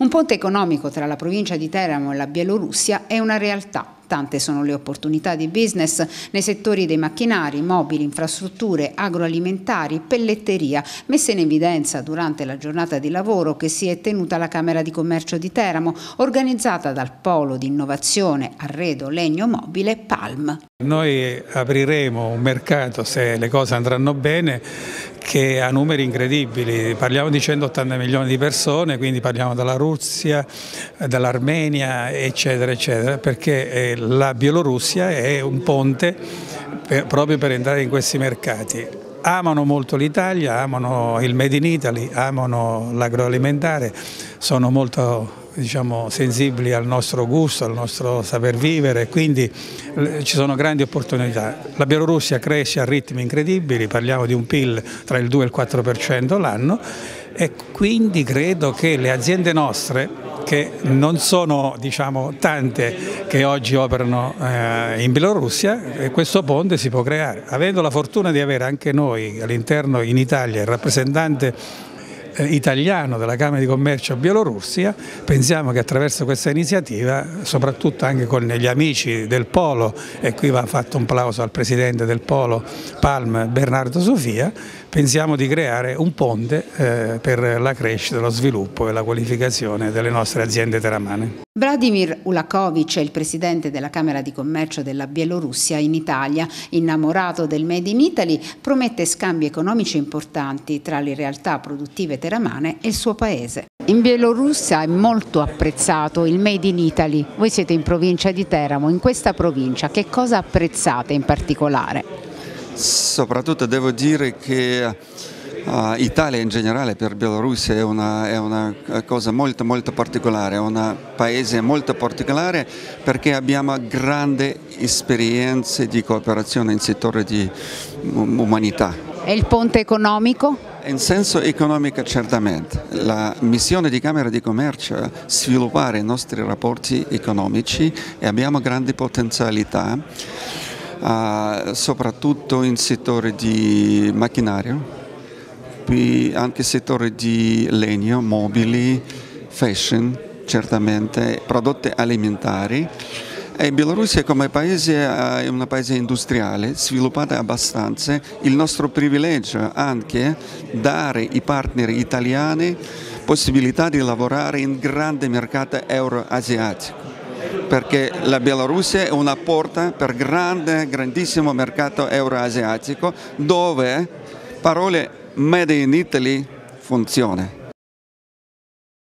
Un ponte economico tra la provincia di Teramo e la Bielorussia è una realtà. Tante sono le opportunità di business nei settori dei macchinari, mobili, infrastrutture, agroalimentari, pelletteria, messe in evidenza durante la giornata di lavoro che si è tenuta alla Camera di Commercio di Teramo, organizzata dal Polo di Innovazione Arredo Legno Mobile Palm. Noi apriremo un mercato, se le cose andranno bene, che ha numeri incredibili. Parliamo di 180 milioni di persone, quindi parliamo dalla Russia, dall'Armenia, eccetera, eccetera, perché la Bielorussia è un ponte proprio per entrare in questi mercati. Amano molto l'Italia, amano il Made in Italy, amano l'agroalimentare, sono molto sensibili al nostro gusto, al nostro saper vivere, quindi ci sono grandi opportunità. La Bielorussia cresce a ritmi incredibili, parliamo di un PIL tra il 2 e il 4% l'anno e quindi credo che le aziende nostre, che non sono tante che oggi operano in Bielorussia, questo ponte si può creare. Avendo la fortuna di avere anche noi all'interno in Italia il rappresentante italiano della Camera di Commercio Bielorussia, pensiamo che attraverso questa iniziativa, soprattutto anche con gli amici del Polo, e qui va fatto un plauso al presidente del Polo Palm Bernardo Sofia, pensiamo di creare un ponte per la crescita, lo sviluppo e la qualificazione delle nostre aziende teramane. Vladimir Ulakovic è il presidente della Camera di Commercio della Bielorussia in Italia. Innamorato del Made in Italy, promette scambi economici importanti tra le realtà produttive teramane e il suo paese. In Bielorussia è molto apprezzato il Made in Italy. Voi siete in provincia di Teramo, in questa provincia che cosa apprezzate in particolare? Soprattutto devo dire che Italia in generale per Bielorussia è una cosa molto particolare, è un paese molto particolare perché abbiamo grandi esperienze di cooperazione in settore di umanità. E il ponte economico? In senso economico certamente. La missione di Camera di Commercio è sviluppare i nostri rapporti economici e abbiamo grandi potenzialità, soprattutto in settore di macchinario, anche settore di legno, mobili, fashion, certamente, prodotti alimentari. E Bielorussia come paese è un paese industriale, sviluppato abbastanza. Il nostro privilegio anche dare ai partner italiani possibilità di lavorare in grande mercato euroasiatico, perché la Bielorussia è una porta per grandissimo mercato euroasiatico dove parole Made in Italy funziona.